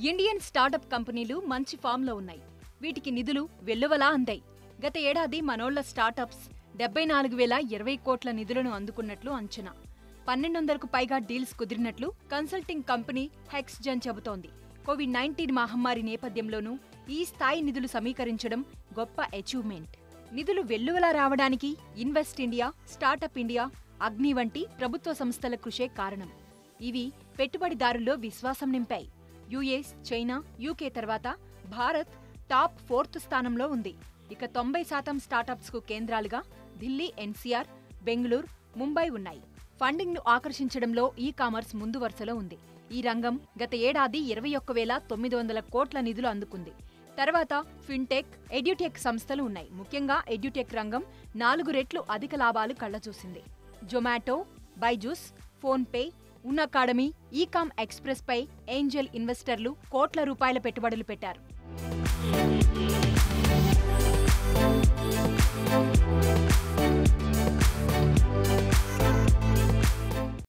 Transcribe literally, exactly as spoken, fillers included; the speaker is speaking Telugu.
ఇండియన్ స్టార్టప్ కంపెనీలు మంచి ఫామ్లో ఉన్నాయి. వీటికి నిధులు వెల్లువలా అందాయి. గత ఏడాది మనోళ్ల స్టార్టప్స్ డెబ్బై నాలుగు వేల ఇరవై కోట్ల నిధులను అందుకున్నట్లు అంచనా. పన్నెండు వందలకు పైగా డీల్స్ కుదిరినట్లు కన్సల్టింగ్ కంపెనీ హెక్స్జెన్ చెబుతోంది. కోవిడ్ నైన్టీన్ మహమ్మారి నేపథ్యంలోనూ ఈ స్థాయి నిధులు సమీకరించడం గొప్ప అచీవ్మెంట్. నిధులు వెల్లువలా రావడానికి ఇన్వెస్ట్ ఇండియా, స్టార్టప్ ఇండియా, అగ్ని వంటి ప్రభుత్వ సంస్థల కృషే కారణం. ఇవి పెట్టుబడిదారుల్లో విశ్వాసం నింపాయి. యుఎస్, చైనా, యూకే తర్వాత భారత్ టాప్ ఫోర్త్ స్థానంలో ఉంది. ఇక తొంభై శాతం స్టార్టప్స్ కు కేంద్రాలుగా ఢిల్లీ, ఎన్సీఆర్, బెంగళూరు, ముంబై ఉన్నాయి. ఫండింగ్ ను ఆకర్షించడంలో ఈ కామర్స్ ముందు వరుసలో ఉంది. ఈ రంగం గత ఏడాది ఇరవై ఒక్క వేల తొమ్మిది వందల కోట్ల నిధులు అందుకుంది. తర్వాత ఫిన్టెక్, ఎడ్యుటెక్ సంస్థలు ఉన్నాయి. ముఖ్యంగా ఎడ్యుటెక్ రంగం నాలుగు రెట్లు అధిక లాభాలు కళ్లచూసింది. జొమాటో, బైజూస్, ఫోన్పే, ఉన్అకాడమీ, ఈకామ్ ఎక్స్ప్రెస్ పై ఏంజల్ ఇన్వెస్టర్లు కోట్ల రూపాయల పెట్టుబడులు పెట్టారు.